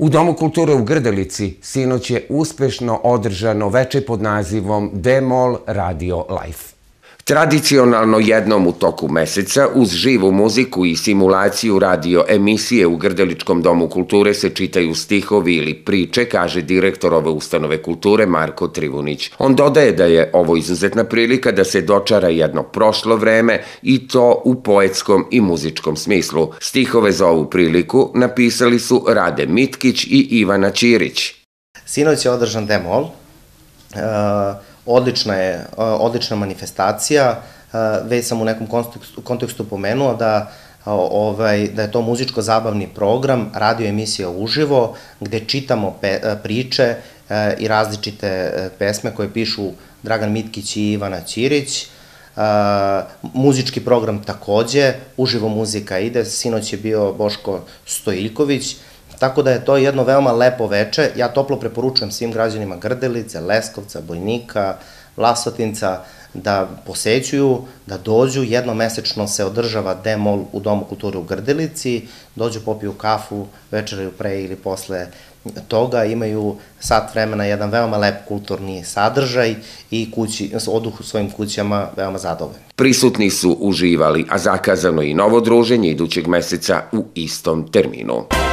U Domu kulture u Grdelici sinoć je uspešno održano veče pod nazivom D-Moll Radio Life. Tradicionalno jednom u toku meseca, uz živu muziku i simulaciju radio emisije u Grdeličkom domu kulture se čitaju stihovi ili priče, kaže direktor ove ustanove kulture Marko Trivunić. On dodaje da je ovo izuzetna prilika da se dočara jedno prošlo vreme i to u poetskom i muzičkom smislu. Stihove za ovu priliku napisali su Rade Mitkić i Ivana Ćirić. Sinoć je održan D-Moll. Odlična manifestacija, već sam u nekom kontekstu pomenuo da je to muzičko-zabavni program, radio emisija uživo, gde čitamo priče i različite pesme koje pišu Dragan Mitkić i Ivana Ćirić. Muzički program takođe, uživo muzika ide, sinoć je bio Boško Stojiljković, tako da je to jedno veoma lepo veče. Ja toplo preporučujem svim građanima Grdelice, Leskovca, Bojnika, Vlasotinca da posećuju, da dođu. Jednomesečno se održava D-Moll u Domu kulture u Grdelici, dođu popiju kafu, večeraju pre ili posle toga, imaju sat vremena, jedan veoma lep kulturni sadržaj i odu u svojim kućama veoma zadovoljni. Prisutni su uživali, a zakazano i novo druženje idućeg meseca u istom terminu.